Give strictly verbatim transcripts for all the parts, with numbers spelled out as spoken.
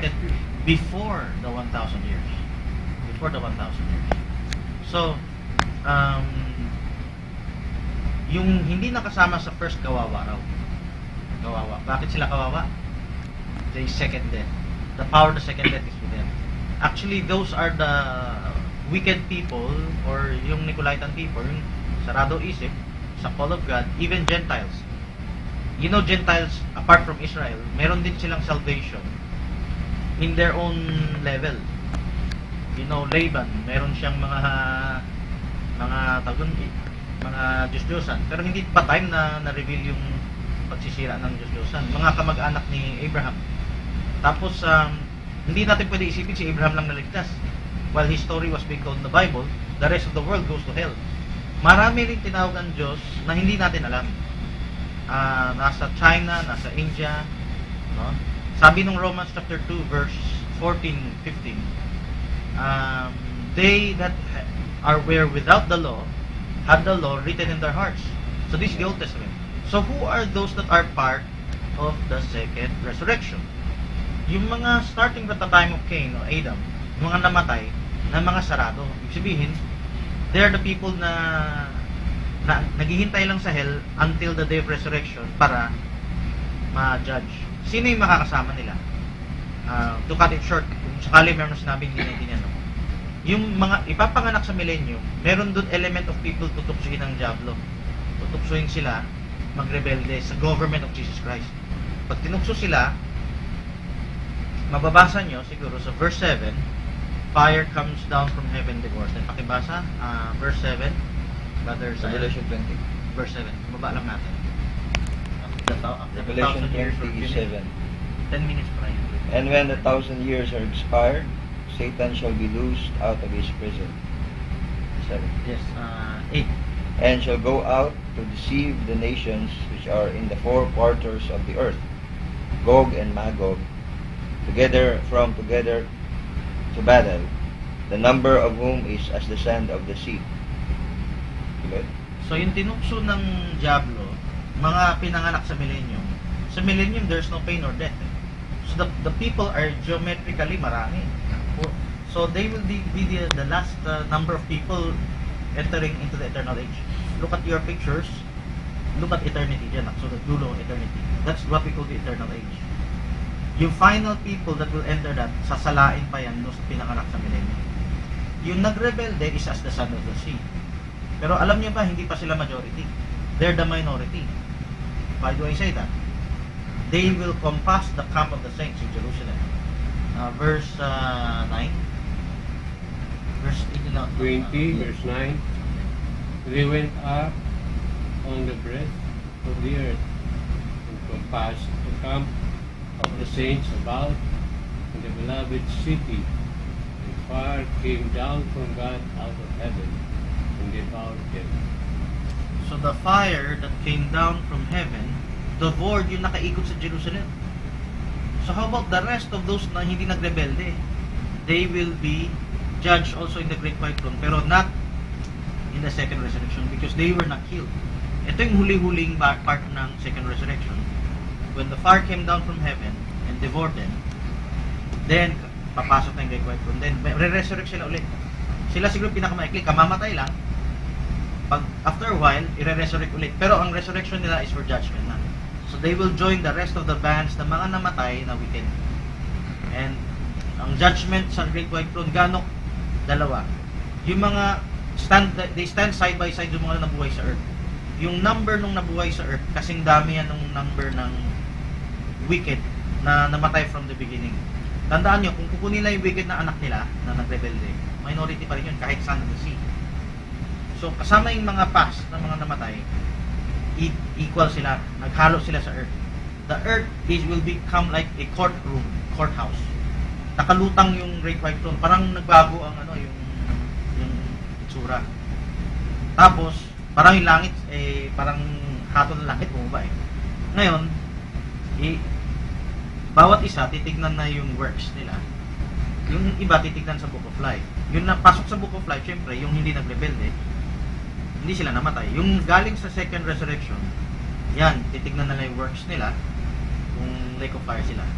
resurrected before the one thousand years. Before the one thousand years. So, um, yung hindi nakasama sa first kawawa raw. Kawawa. Bakit sila kawawa? They second death. The power of the second death is with them. Actually, those are the wicked people or yung Nicolaitan people, yung sarado isip, sa call of God, even Gentiles. You know, Gentiles, apart from Israel, meron din silang salvation in their own level. You know, Laban, meron siyang mga mga tagun, mga Diyos-Diyosan. Pero hindi pa time na na-reveal yung pagsisira ng Diyos-Diyosan. Mga kamag-anak ni Abraham. Tapos, um, hindi natin pwede isipin si Abraham lang naligtas. While his story was being told in the Bible, the rest of the world goes to hell. Marami rin tinawag ng Diyos na hindi natin alam. Uh, nasa China, nasa India, no? Sabi ng Romans chapter two verse fourteen fifteen, um, they that are were without the law had the law written in their hearts. So this is the Old Testament. So who are those that are part of the second resurrection? Yung mga starting at the time of Cain o Adam, mga namatay na mga sarado. Ibig sabihin, they're the people na, na naghihintay lang sa hell until the day of resurrection para ma-judge. Sino yung makakasama nila? Uh, to cut it short, kung sakali meron na sinabing hindi natin yan, no? Yung mga ipapanganak sa millennium, meron doon element of people tutuksuin ng Diablo. Tutuksuin sila, magrebelde sa government of Jesus Christ. Pag tinukso sila, mababasa nyo siguro sa verse seven, fire comes down from heaven, divorce. Then pakibasa, uh, verse seven, Brother Zion. Revelation twenty. Verse seven, baba lang natin. After the, after the Revelation thousand years were twenty-seven. finished, ten minutes prior. And when the thousand years are expired, Satan shall be loosed out of his prison. Seven. Yes, uh, eight. And shall go out to deceive the nations which are in the four quarters of the earth, Gog and Magog, together from together to battle, the number of whom is as the sand of the sea. Good. So yung tinukso ng Diablo, mga pinanganak sa millennium, sa millennium there's no pain or death. So the, the people are geometrically marami. So they will be, be the, the last uh, number of people entering into the eternal age. Look at your pictures, look at eternity dyan, so the dulo of eternity. That's what we call the eternal age. Yung final people that will enter that, sasalain pa yan no, sa pinanganak sa millennium. Yung nagrebelde is as the sand of the sea. Pero alam niyo ba, hindi pa sila majority. They're the minority. Why do I say that? They will compass the camp of the saints in Jerusalem. Uh, verse uh, nine. Verse eighteen, no, twenty, uh, verse nine. They went up on the breadth of the earth and compassed the camp of the saints about in the beloved city, and fire came down from God out of heaven and devoured them. So the fire that came down from heaven devoured yung nakaikot sa Jerusalem. So how about the rest of those na hindi nagrebelde? They will be judged also in the great white throne, pero not in the second resurrection because they were not killed. Ito yung huli-huling part ng second resurrection. When the fire came down from heaven and devoured them, then papasok na yung great white throne, then re-resurrect sila ulit. Sila siguro pinakamaikli, kamamatay lang. Pag after a while, i-resurrect ulit. Pero ang resurrection nila is for judgment na. So they will join the rest of the bands na mga namatay na wicked. And ang judgment sa great white throne, gano? Dalawa. Yung mga stand, they stand side by side yung mga nabuhay sa earth. Yung number nung nabuhay sa earth, kasing dami yan nung number ng wicked na namatay from the beginning. Tandaan nyo, kung kukunin nila yung wicked na anak nila na nagrebelde, minority pa rin yun kahit saan ng sea. So kasama yung mga past na mga namatay, equal sila, naghalo sila sa earth. The earth is will become like a courtroom, courthouse. Nakalutang yung great white throne, parang nagbago ang ano yung yung itsura. Tapos parang yung langit eh parang hato ng langit bumaba eh. Ngayon, eh, bawat isa titignan na yung works nila. Yung iba titignan sa Book of Life. Yung napasok sa Book of Life, syempre, yung hindi nagrebelde, hindi sila namatay. Yung galing sa second resurrection, yan, titignan na yung works nila kung lake of fire sila.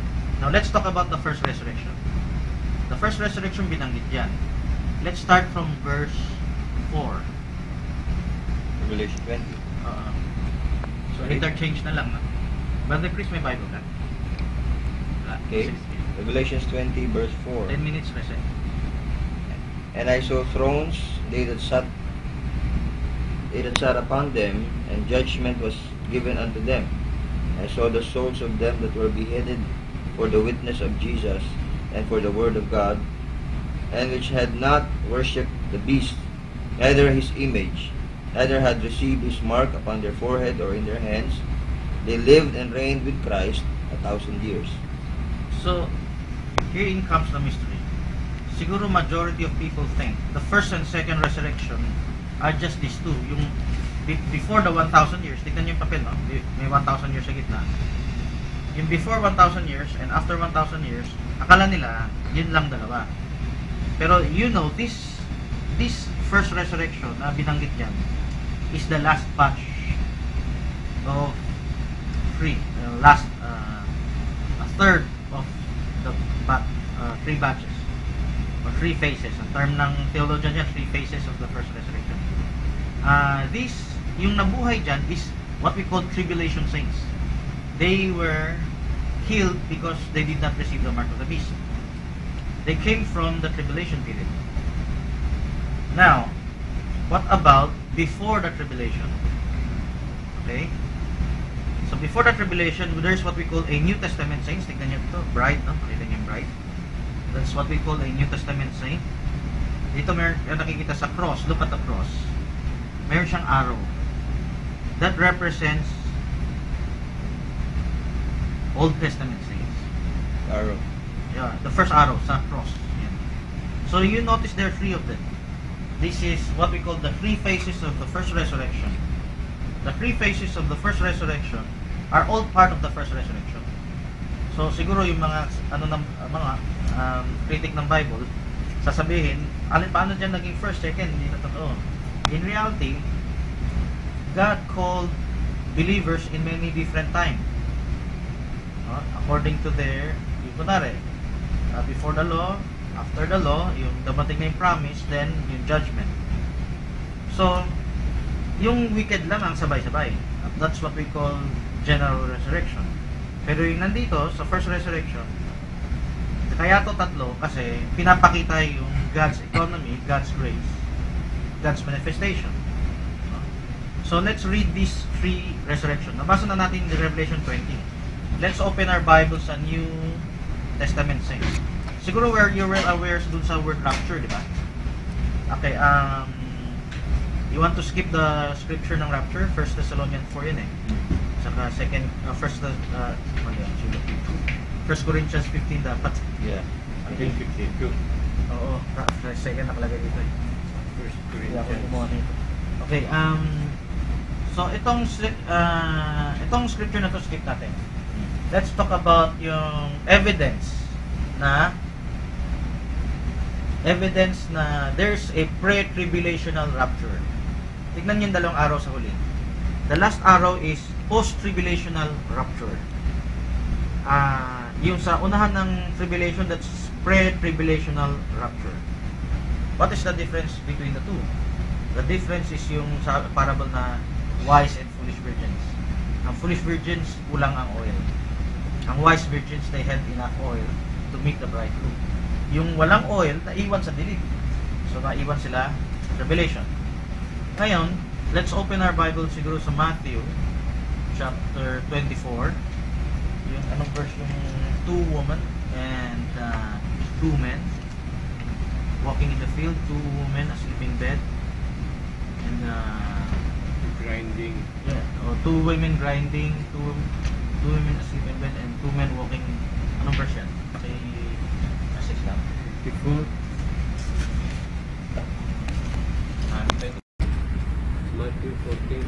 Now, let's talk about the first resurrection. The first resurrection binanggit yan. Let's start from verse four. Revelation twenty. Uh, so, interchange na lang. No? Brother Chris, may Bible ka? Ah, Okay. six minutes. Revelations twenty, verse four. ten minutes, Rese. And I saw thrones, they that sat, they that sat upon them, and judgment was given unto them. I saw the souls of them that were beheaded for the witness of Jesus and for the word of God, and which had not worshipped the beast, neither his image, neither had received his mark upon their forehead or in their hands. They lived and reigned with Christ a thousand years. So, herein comes the mystery. Siguro majority of people think the first and second resurrection are just these two. Yung be- before the one thousand years, tignan niyo yung papel, no? May one thousand years sa gitna. Yung before one thousand years and after one thousand years, akala nila, yun lang dalawa. Pero you know, this this first resurrection na binanggit dyan is the last batch of three, uh, last, uh, a third of the bat, uh, three batches or three phases. Ang term ng theologian yan, three phases of the first resurrection. Uh, this, yung nabuhay dyan is what we call tribulation saints. They were killed because they did not receive the mark of the beast. They came from the tribulation period. Now, what about before the tribulation? Okay? So before the tribulation, there's what we call a New Testament saints. Tignan niyo ito, bride, no? Pakita niyo yung bride. That's what we call a New Testament saint. Dito meron yung nakikita sa cross. Look at the cross. Meron siyang arrow. That represents Old Testament saints. Arrow. Yeah, the first arrow sa cross. Yan. So you notice there are three of them. This is what we call the three phases of the first resurrection. The three phases of the first resurrection are all part of the first resurrection. So siguro yung mga ano ng mga um, critic ng Bible sasabihin, alin paano diyan naging first, second, hindi na totoo. In reality, God called believers in many different times. Uh, according to their, yung kunwari, uh, before the law, after the law, yung dumating na yung promise, then yung judgment. So, yung wicked lang ang sabay-sabay. That's what we call general resurrection. Pero yung nandito, sa first resurrection, kaya to tatlo kasi pinapakita yung God's economy, God's grace, God's manifestation. So, let's read these three resurrection. Nabasa na natin in Revelation twenty. Let's open our Bible sa New Testament saints. Siguro where you're well aware dun sa word rapture, di ba? Okay, um, you want to skip the scripture ng rapture? First Thessalonians four yun eh. Saka second, uh, first, uh, ano yan, First Corinthians fifteen dapat. Yeah. fifteen fifty-two. Oo, second nakalagay dito eh. First Hindi ako Corinthians. gumawa nito. Okay, um, so itong, uh, itong scripture na to skip natin. Let's talk about yung evidence na evidence na there's a pre-tribulational rapture. Tignan niyo yung dalawang araw sa huli. The last arrow is post-tribulational rapture. Ah, uh, yung sa unahan ng tribulation, that's pre-tribulational rapture. What is the difference between the two? The difference is yung sa parable na wise and foolish virgins. Ang foolish virgins, kulang ang oil. Ang wise virgins, they had enough oil to meet the bridegroom. Yung walang oil, naiwan sa dilig. So, naiwan sila sa Revelation. Ngayon, let's open our Bible siguro sa Matthew chapter twenty-four. Yung anong verse yung two women and uh, two men walking in the field, two women asleep in bed, and uh, Grinding. yeah, oh, two women grinding, two two women asleep in bed, and two men walking. Anong verse yan? Say, message lang. fifty-four. Ah, Matthew fourteen.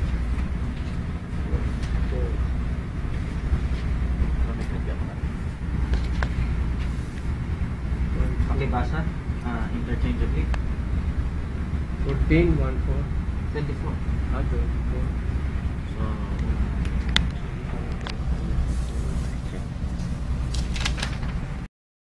Pakibasa, uh, interchangeably. fourteen, one four. twenty-four. Ah, twenty-four. So,